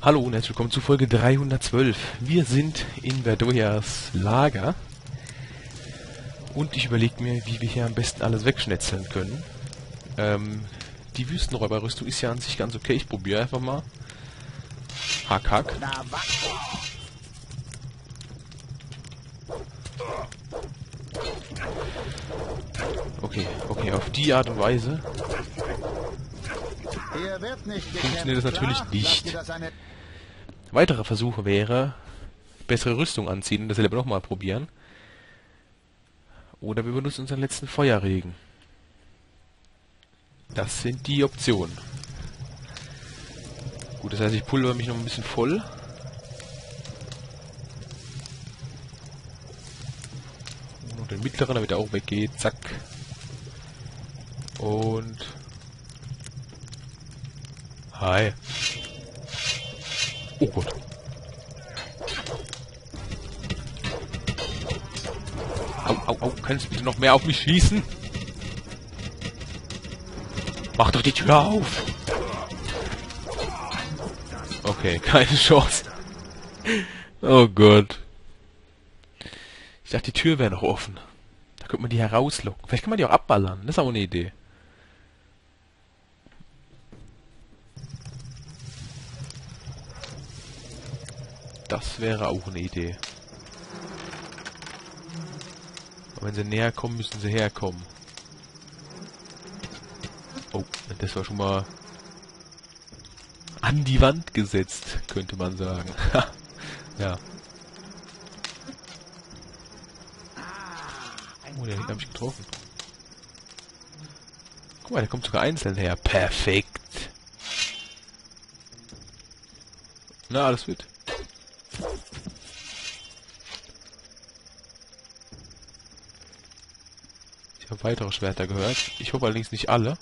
Hallo und herzlich willkommen zu Folge 312. Wir sind in Verdoyas Lager und ich überlege mir, wie wir hier am besten alles wegschnetzeln können. Die Wüstenräuberrüstung ist ja an sich ganz okay. Ich probiere einfach mal. Hack, hack. Okay, auf die Art und Weise funktioniert das natürlich nicht. Weitere Versuche wäre, bessere Rüstung anziehen und das selber nochmal probieren. Oder wir benutzen unseren letzten Feuerregen. Das sind die Optionen. Gut, das heißt, ich pulver mich noch ein bisschen voll. Und noch den mittleren, damit er auch weggeht. Zack. Und... Hi. Oh Gott. Au, kannst du bitte noch mehr auf mich schießen? Mach doch die Tür auf! Okay, keine Chance. Oh Gott. Ich dachte, die Tür wäre noch offen. Da könnte man die herauslocken. Vielleicht kann man die auch abballern. Das ist auch eine Idee. Das wäre auch eine Idee. Aber wenn sie näher kommen, müssen sie herkommen. Oh, das war schon mal an die Wand gesetzt, könnte man sagen. Ja. Oh, der hat mich getroffen. Guck mal, der kommt sogar einzeln her. Perfekt. Na, alles wird. Ich habe weitere Schwerter gehört. Ich hoffe allerdings nicht alle.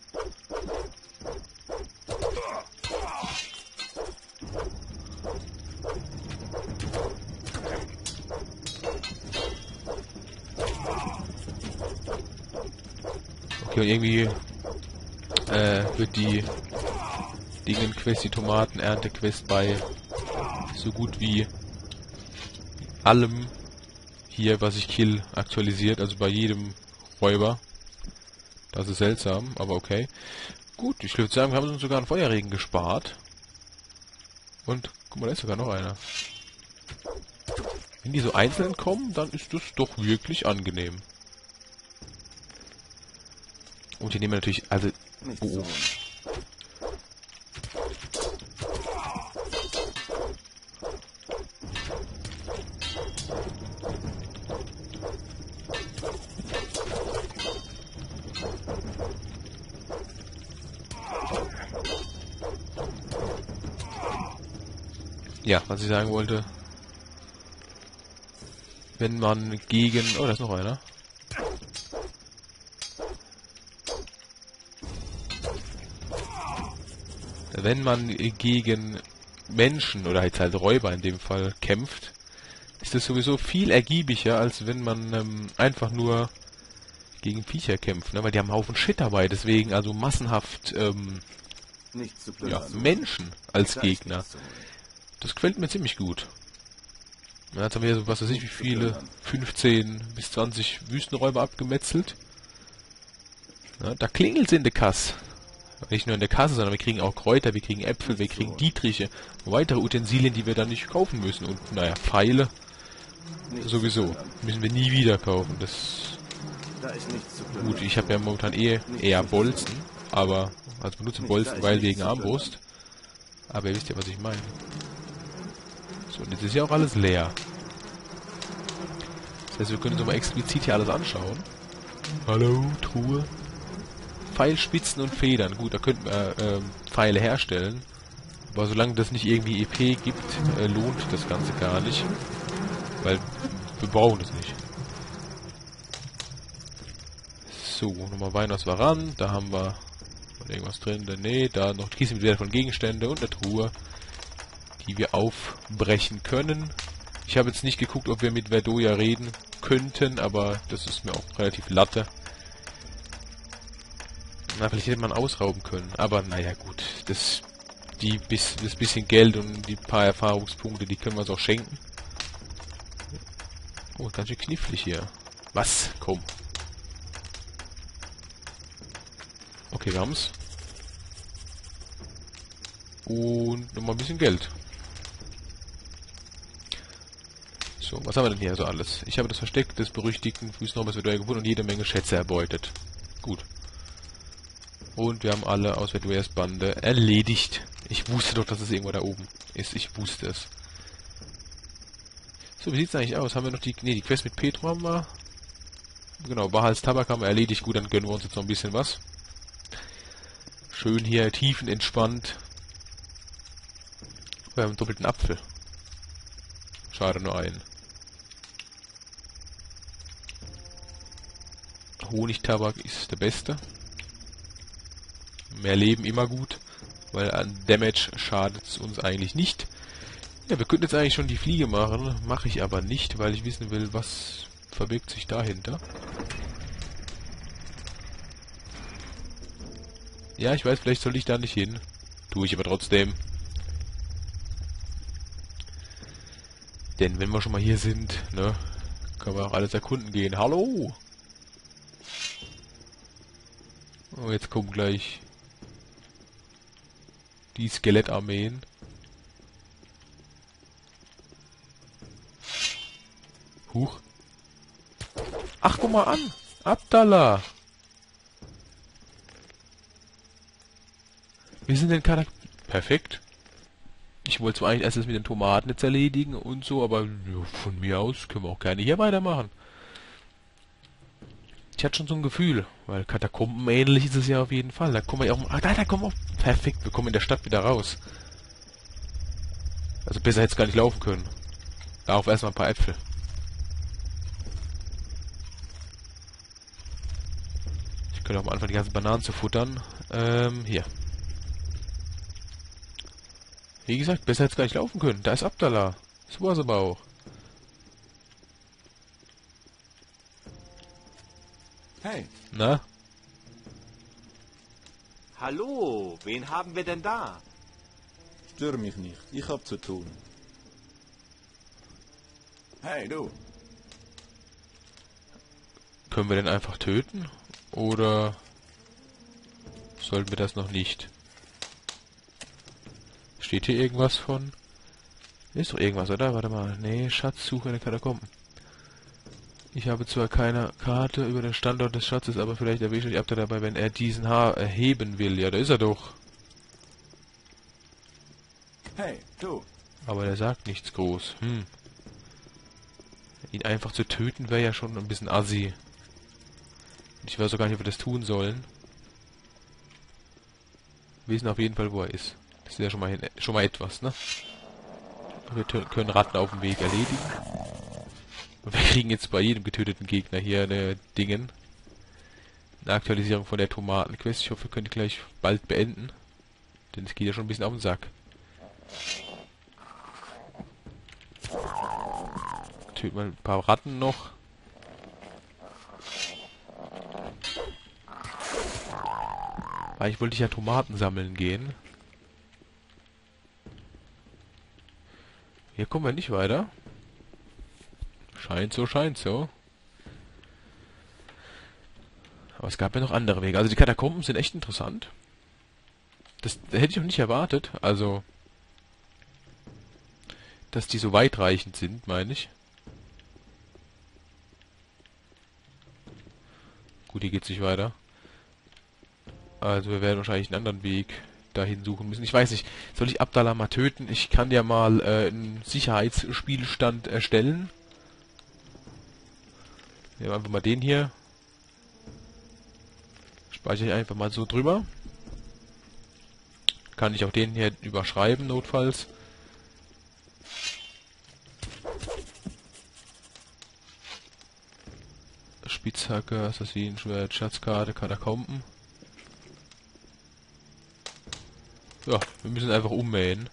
Okay, und irgendwie wird die Dingen-Quest, die Tomaten-Ernte-Quest bei so gut wie allem hier, was ich kill, aktualisiert. Also bei jedem Räuber. Das ist seltsam, aber okay. Gut, ich würde sagen, wir haben uns sogar einen Feuerregen gespart. Und, guck mal, da ist sogar noch einer. Wenn die so einzeln kommen, dann ist das doch wirklich angenehm. Und hier nehmen wir natürlich, also... Oh. Ja, was ich sagen wollte, wenn man gegen... Oh, da ist noch einer. Wenn man gegen Menschen, oder jetzt halt Räuber in dem Fall, kämpft, ist das sowieso viel ergiebiger, als wenn man einfach nur gegen Viecher kämpft, ne? Weil die haben einen Haufen Shit dabei, deswegen also massenhaft Menschen als Gegner. Das gefällt mir ziemlich gut. Ja, jetzt haben wir so, was weiß ich, wie viele, 15 bis 20 Wüstenräuber abgemetzelt. Ja, da klingelt's in der Kasse. Nicht nur in der Kasse, sondern wir kriegen auch Kräuter, wir kriegen Äpfel, wir kriegen Dietriche, weitere Utensilien, die wir dann nicht kaufen müssen. Und naja, Pfeile sowieso. Müssen wir nie wieder kaufen. Das gut, ich habe ja momentan eher Bolzen, aber also benutze Bolzen, weil wegen Armbrust. Aber ihr wisst ja, was ich meine. So, und jetzt ist ja auch alles leer. Das heißt, wir können uns mal explizit hier alles anschauen. Hallo, Truhe. Pfeilspitzen und Federn. Gut, da könnten wir Pfeile herstellen. Aber solange das nicht irgendwie EP gibt, lohnt das Ganze gar nicht. Weil wir brauchen das nicht. So, nochmal Wein aus Varan. Da haben wir irgendwas drin. Nee, da noch Kies mit Wert von Gegenstände und eine Truhe, die wir aufbrechen können. Ich habe jetzt nicht geguckt, ob wir mit Verdoya reden könnten, aber das ist mir auch relativ latte. Na, vielleicht hätte man ausrauben können, aber naja gut, das das bisschen Geld und die paar Erfahrungspunkte, die können wir uns auch schenken. Oh, ganz schön knifflig hier. Was? Komm. Okay, wir haben's. Und nochmal ein bisschen Geld. So, was haben wir denn hier so alles? Ich habe das Versteck des berüchtigten Fußnorbers Verduer gefunden und jede Menge Schätze erbeutet. Gut. Und wir haben alle aus Verduers Bande erledigt. Ich wusste doch, dass es irgendwo da oben ist. Ich wusste es. So, wie sieht's eigentlich aus? Haben wir noch die... Ne, die Quest mit Petro haben wir. Genau, Bahals Tabak haben wir erledigt. Gut, dann gönnen wir uns jetzt noch ein bisschen was. Schön hier, tiefenentspannt. Wir haben einen doppelten Apfel. Schade, nur einen. Honigtabak ist der beste. Mehr Leben immer gut, weil an Damage schadet es uns eigentlich nicht. Ja, wir könnten jetzt eigentlich schon die Fliege machen, mache ich aber nicht, weil ich wissen will, was verbirgt sich dahinter. Ja, ich weiß, vielleicht soll ich da nicht hin. Tue ich aber trotzdem. Denn wenn wir schon mal hier sind, ne, können wir auch alles erkunden gehen. Hallo! Oh, jetzt kommen gleich die Skelettarmeen. Huch. Ach, guck mal an! Abdallah! Wir sind in Kadak... Perfekt. Ich wollte zwar eigentlich erst das mit den Tomaten jetzt erledigen und so, aber ja, von mir aus können wir auch gerne hier weitermachen. Ich hatte schon so ein Gefühl, weil Katakomben ähnlich ist es ja auf jeden Fall. Da kommen wir ja auch... Ah, da kommen wir auch... Perfekt, wir kommen in der Stadt wieder raus. Also besser hätte es gar nicht laufen können. Darauf erstmal ein paar Äpfel. Ich könnte auch am Anfang die ganzen Bananen zu futtern. Hier. Wie gesagt, besser hätte es gar nicht laufen können. Da ist Abdallah. So war es aber auch. Hey. Na? Hallo, wen haben wir denn da? Stör mich nicht. Ich hab zu tun. Hey, du. Können wir den einfach töten? Oder sollten wir das noch nicht? Steht hier irgendwas von? Ist doch irgendwas, oder? Warte mal. Nee, Schatzsuche in den Katakomben. Ich habe zwar keine Karte über den Standort des Schatzes, aber vielleicht erwische ich Abdallah dabei, wenn er diesen Haar erheben will. Ja, da ist er doch. Hey, du. Aber der sagt nichts groß. Ihn einfach zu töten wäre ja schon ein bisschen assi. Ich weiß auch gar nicht, ob wir das tun sollen. Wir wissen auf jeden Fall, wo er ist. Das ist ja schon mal etwas, ne? Wir können Ratten auf dem Weg erledigen. Und wir kriegen jetzt bei jedem getöteten Gegner hier eine Dingen. Eine Aktualisierung von der Tomatenquest. Ich hoffe, wir können die gleich bald beenden. Denn es geht ja schon ein bisschen auf den Sack. Töten wir ein paar Ratten noch. Eigentlich wollte ich ja Tomaten sammeln gehen. Hier kommen wir nicht weiter. Scheint so, scheint so. Aber es gab ja noch andere Wege. Also die Katakomben sind echt interessant. Das hätte ich auch nicht erwartet. Also, dass die so weitreichend sind, meine ich. Gut, hier geht's nicht weiter. Also wir werden wahrscheinlich einen anderen Weg dahin suchen müssen. Ich weiß nicht, soll ich Abdallah mal töten? Ich kann ja mal einen Sicherheitsspielstand erstellen. Nehmen wir einfach mal den hier. Speichere ich einfach mal so drüber. Kann ich auch den hier überschreiben, notfalls. Spitzhacke, Assassinenschwert, Schatzkarte, Katakomben. Ja, wir müssen einfach ummähen.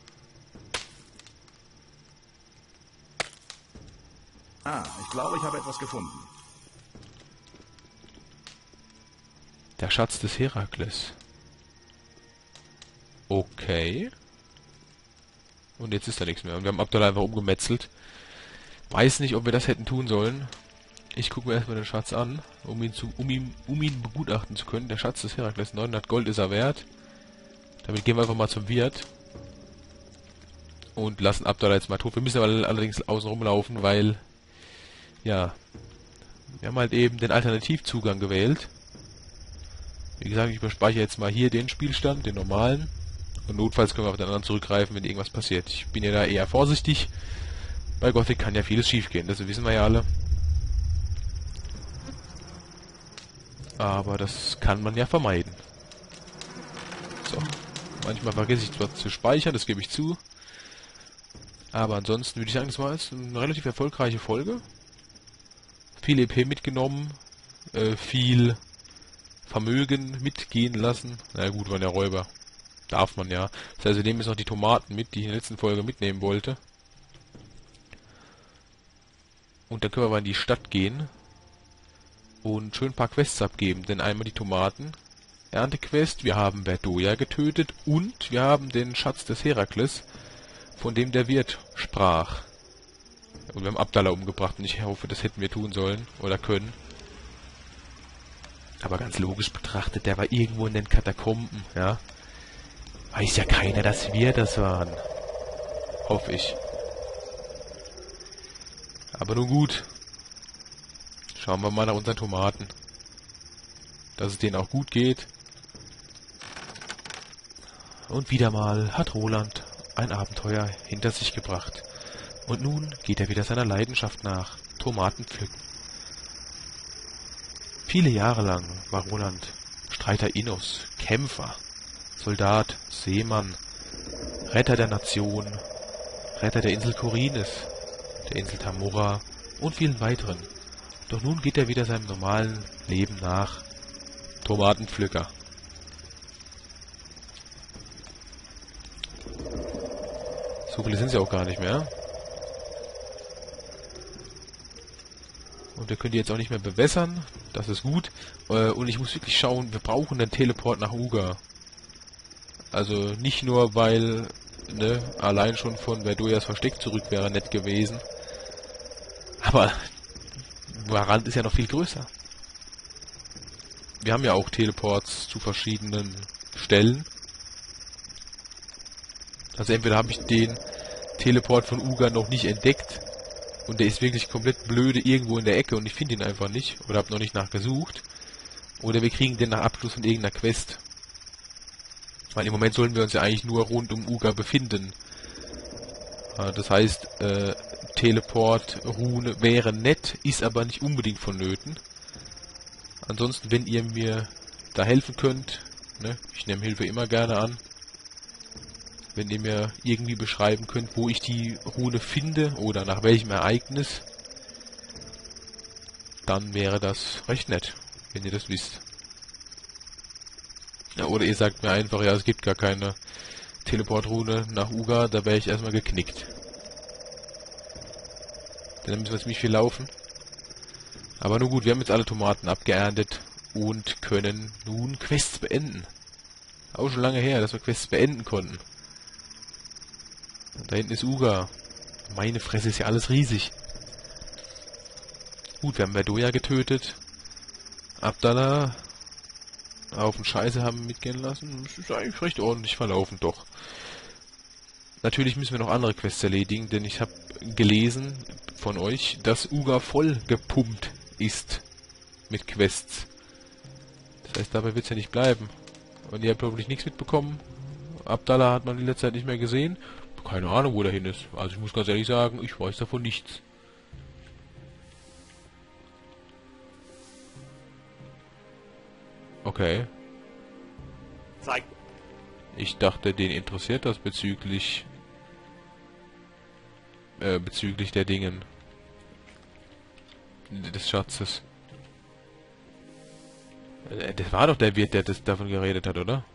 Ich glaube, ich habe etwas gefunden. Der Schatz des Herakles. Okay. Und jetzt ist da nichts mehr. Und wir haben Abdallah einfach umgemetzelt. Weiß nicht, ob wir das hätten tun sollen. Ich gucke mir erstmal den Schatz an, um ihn begutachten zu können. Der Schatz des Herakles, 900 Gold ist er wert. Damit gehen wir einfach mal zum Wirt. Und lassen Abdallah jetzt mal tot. Wir müssen aber allerdings außen rumlaufen, weil... Ja... Wir haben halt eben den Alternativzugang gewählt. Wie gesagt, ich überspeichere jetzt mal hier den Spielstand, den normalen. Und notfalls können wir auf den anderen zurückgreifen, wenn irgendwas passiert. Ich bin ja da eher vorsichtig. Bei Gothic kann ja vieles schief gehen, das wissen wir ja alle. Aber das kann man ja vermeiden. So. Manchmal vergesse ich zwar zu speichern, das gebe ich zu. Aber ansonsten würde ich sagen, das war jetzt eine relativ erfolgreiche Folge. Viel EP mitgenommen. Viel Vermögen mitgehen lassen. Na gut, waren ja Räuber. Darf man ja. Das heißt, wir nehmen jetzt noch die Tomaten mit, die ich in der letzten Folge mitnehmen wollte. Und dann können wir mal in die Stadt gehen. Und schön ein paar Quests abgeben. Denn einmal die Tomaten. Erntequest. Wir haben Verdoya getötet. Und wir haben den Schatz des Herakles, von dem der Wirt sprach. Und wir haben Abdallah umgebracht. Und ich hoffe, das hätten wir tun sollen. Oder können. Aber ganz logisch betrachtet, der war irgendwo in den Katakomben. Ja. Weiß ja keiner, dass wir das waren. Hoffe ich. Aber nun gut. Schauen wir mal nach unseren Tomaten. Dass es denen auch gut geht. Und wieder mal hat Roland ein Abenteuer hinter sich gebracht. Und nun geht er wieder seiner Leidenschaft nach. Tomaten pflücken. Viele Jahre lang war Roland Streiter Innos, Kämpfer, Soldat, Seemann, Retter der Nation, Retter der Insel Khorinis, der Insel Tamora und vielen weiteren. Doch nun geht er wieder seinem normalen Leben nach. Tomatenpflücker. So viele sind sie auch gar nicht mehr. Und wir können die jetzt auch nicht mehr bewässern. Das ist gut. Und ich muss wirklich schauen, wir brauchen einen Teleport nach Uga. Also nicht nur, weil allein schon von Verdoyas Versteck zurück wäre nett gewesen. Aber Varant ist ja noch viel größer. Wir haben ja auch Teleports zu verschiedenen Stellen. Also entweder habe ich den Teleport von Uga noch nicht entdeckt und der ist wirklich komplett blöde irgendwo in der Ecke und ich finde ihn einfach nicht oder habe noch nicht nachgesucht. Oder wir kriegen den nach Abschluss von irgendeiner Quest. Weil im Moment sollen wir uns ja eigentlich nur rund um Uga befinden. Das heißt, Teleport-Rune wäre nett, ist aber nicht unbedingt vonnöten. Ansonsten, wenn ihr mir da helfen könnt, ich nehme Hilfe immer gerne an, wenn ihr mir irgendwie beschreiben könnt, wo ich die Rune finde oder nach welchem Ereignis, dann wäre das recht nett, wenn ihr das wisst. Ja, oder ihr sagt mir einfach, ja, es gibt gar keine Teleport-Rune nach Uga, da wäre ich erstmal geknickt. Dann müssen wir ziemlich viel laufen. Aber nun gut, wir haben jetzt alle Tomaten abgeerntet und können nun Quests beenden. Auch schon lange her, dass wir Quests beenden konnten. Und da hinten ist Uga. Meine Fresse, ist ja alles riesig. Gut, wir haben Verdoya getötet. Abdallah auf den Scheiße haben wir mitgehen lassen. Das ist eigentlich recht ordentlich verlaufen, doch. Natürlich müssen wir noch andere Quests erledigen, denn ich habe gelesen von euch, dass Uga voll gepumpt ist mit Quests. Das heißt, dabei wird es ja nicht bleiben. Und ihr habt hoffentlich nichts mitbekommen. Abdallah hat man in letzter Zeit nicht mehr gesehen. Keine Ahnung, wo der hin ist. Also ich muss ganz ehrlich sagen, ich weiß davon nichts. Okay. Zeig. Ich dachte, den interessiert das bezüglich der Dingen. Des Schatzes. Das war doch der Wirt, der davon geredet hat, oder?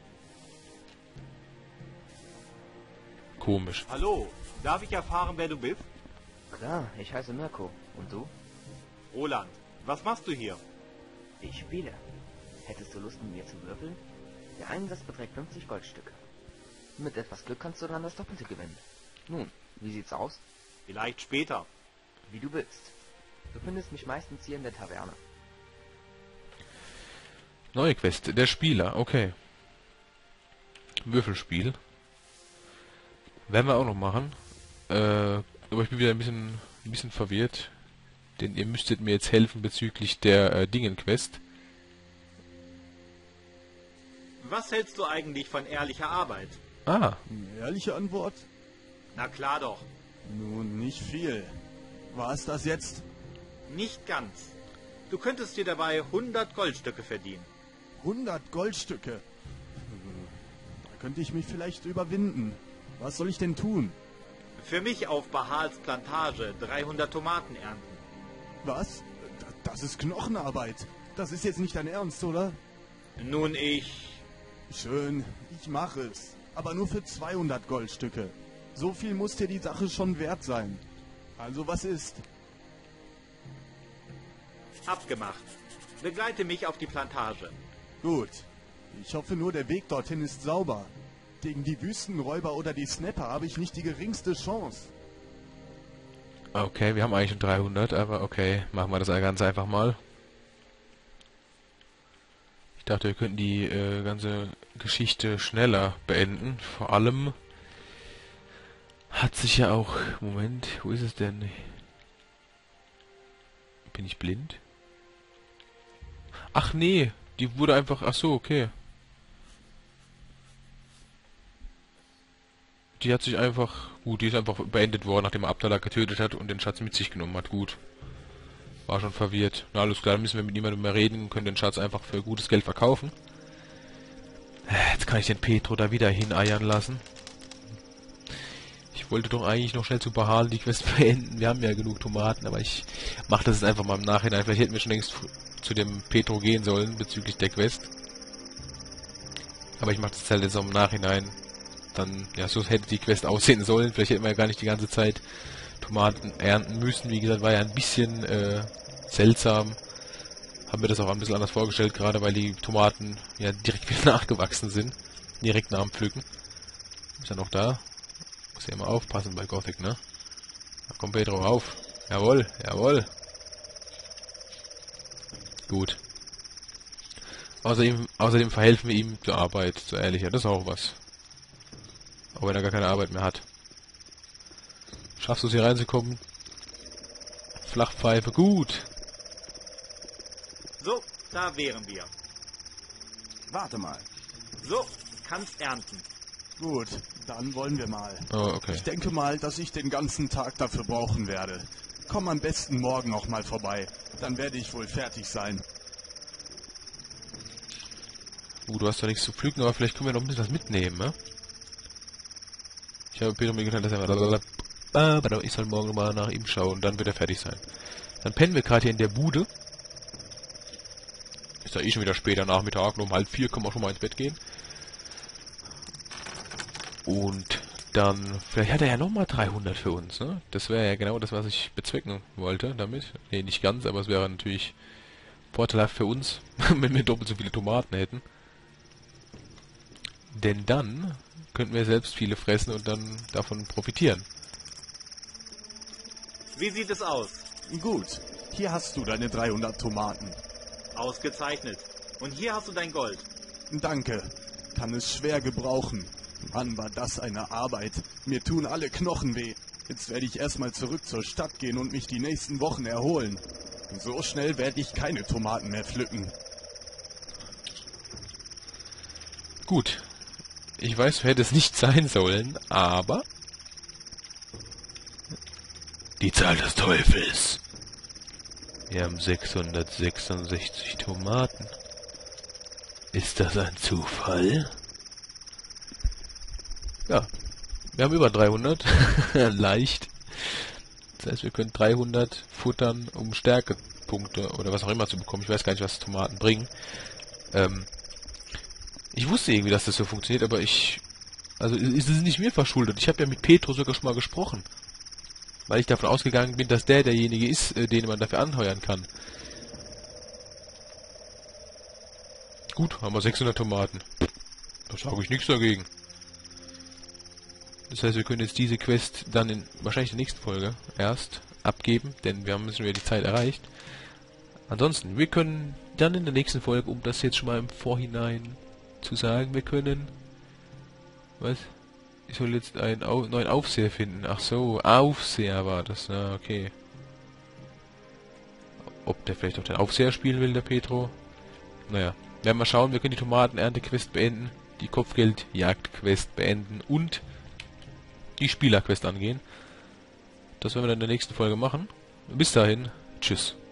Komisch. Hallo, darf ich erfahren, wer du bist? Klar, ich heiße Mirko. Und du? Roland, was machst du hier? Ich spiele. Hättest du Lust, mit mir zu würfeln? Der Einsatz beträgt 50 Goldstücke. Mit etwas Glück kannst du dann das Doppelte gewinnen. Nun, wie sieht's aus? Vielleicht später. Wie du willst. Du findest mich meistens hier in der Taverne. Neue Quest. Der Spieler. Okay. Würfelspiel. Werden wir auch noch machen. Aber ich bin wieder ein bisschen verwirrt. Denn ihr müsstet mir jetzt helfen bezüglich der Dingen-Quest. Was hältst du eigentlich von ehrlicher Arbeit? Ah, Eine ehrliche Antwort? Na klar doch. Nun, nicht viel. War es das jetzt? Nicht ganz. Du könntest dir dabei 100 Goldstücke verdienen. 100 Goldstücke. Da könnte ich mich vielleicht überwinden. Was soll ich denn tun? Für mich auf Bahals Plantage 300 Tomaten ernten. Was? Das ist Knochenarbeit. Das ist jetzt nicht dein Ernst, oder? Nun, ich... Schön, ich mache es. Aber nur für 200 Goldstücke. So viel muss dir die Sache schon wert sein. Also was ist? Abgemacht. Begleite mich auf die Plantage. Gut. Ich hoffe nur, der Weg dorthin ist sauber. Gegen die Wüstenräuber oder die Snapper habe ich nicht die geringste Chance. okay, wir haben eigentlich schon 300, aber okay, machen wir das ganz einfach mal. Ich dachte, wir könnten die ganze Geschichte schneller beenden. Vor allem hat sich ja auch... Moment, wo ist es denn? Bin ich blind? Ach nee, die wurde einfach... Ach so, okay. Die hat sich einfach... Gut, die ist einfach beendet worden, nachdem er Abdallah getötet hat und den Schatz mit sich genommen hat. Gut. War schon verwirrt. Na, alles klar, dann müssen wir mit niemandem mehr reden, können den Schatz einfach für gutes Geld verkaufen. Jetzt kann ich den Petro da wieder hineiern lassen. Ich wollte doch eigentlich noch schnell zu Bahal die Quest beenden. Wir haben ja genug Tomaten, aber ich mache das jetzt einfach mal im Nachhinein. Vielleicht hätten wir schon längst zu dem Petro gehen sollen bezüglich der Quest. Aber ich mache das halt jetzt auch im Nachhinein. Dann, ja, so hätte die Quest aussehen sollen. Vielleicht hätten wir ja gar nicht die ganze Zeit Tomaten ernten müssen. Wie gesagt, war ja ein bisschen seltsam. Haben wir das auch ein bisschen anders vorgestellt, gerade weil die Tomaten ja direkt wieder nachgewachsen sind. Direkt nach dem Pflücken. Ist er noch da? Muss ja immer aufpassen bei Gothic, ne? Da kommt Pedro auf. Jawohl, jawohl. Gut. Außerdem verhelfen wir ihm zur Arbeit, zur Ehrlichkeit. Das ist auch was. Auch wenn er gar keine Arbeit mehr hat. Schaffst du es hier reinzukommen? Flachpfeife, gut. So, da wären wir. Warte mal. So, kannst ernten. Gut, dann wollen wir mal. Oh, okay. Ich denke mal, dass ich den ganzen Tag dafür brauchen werde. Komm am besten morgen auch mal vorbei. Dann werde ich wohl fertig sein. Du hast zwar nichts zu pflücken, aber vielleicht können wir noch ein bisschen was mitnehmen, ne? Ich habe Pedro mir gedacht, dass er... Ich soll morgen mal nach ihm schauen, dann wird er fertig sein. Dann pennen wir gerade hier in der Bude. Ist ja eh schon wieder später Nachmittag, um 3:30 können wir schon mal ins Bett gehen. Und dann, vielleicht hat er ja nochmal 300 für uns, ne? Das wäre ja genau das, was ich bezwecken wollte damit. Ne, nicht ganz, aber es wäre natürlich vorteilhaft für uns, wenn wir doppelt so viele Tomaten hätten. Denn dann könnten wir selbst viele fressen und dann davon profitieren. Wie sieht es aus? Gut, hier hast du deine 300 Tomaten. Ausgezeichnet. Und hier hast du dein Gold. Danke, kann es schwer gebrauchen. Mann, war das eine Arbeit. Mir tun alle Knochen weh. Jetzt werde ich erstmal zurück zur Stadt gehen und mich die nächsten Wochen erholen. So schnell werde ich keine Tomaten mehr pflücken. Gut. Ich weiß, hätte es nicht sein sollen, aber... Die Zahl des Teufels. Wir haben 666 Tomaten. Ist das ein Zufall? Ja, wir haben über 300. Leicht. Das heißt, wir können 300 futtern, um Stärkepunkte oder was auch immer zu bekommen. Ich weiß gar nicht, was Tomaten bringen. Ich wusste irgendwie, dass das so funktioniert, aber also ist es nicht mir verschuldet. Ich habe ja mit Petro sogar schon mal gesprochen. Weil ich davon ausgegangen bin, dass derjenige ist, den man dafür anheuern kann. Gut, haben wir 600 Tomaten. Da sage ich nichts dagegen. Das heißt, wir können jetzt diese Quest dann in wahrscheinlich der nächsten Folge erst abgeben, denn wir haben schon wieder die Zeit erreicht. Ansonsten, wir können dann in der nächsten Folge, um das jetzt schon mal im Vorhinein zu sagen, wir können... Was? Ich soll jetzt einen neuen Aufseher finden. Ach so, Aufseher war das. Na, okay. Ob der vielleicht auch den Aufseher spielen will, der Petro? Naja, werden wir schauen. Wir können die Tomatenernte-Quest beenden, die Kopfgeldjagd-Quest beenden und die Spieler-Quest angehen. Das werden wir dann in der nächsten Folge machen. Bis dahin, tschüss.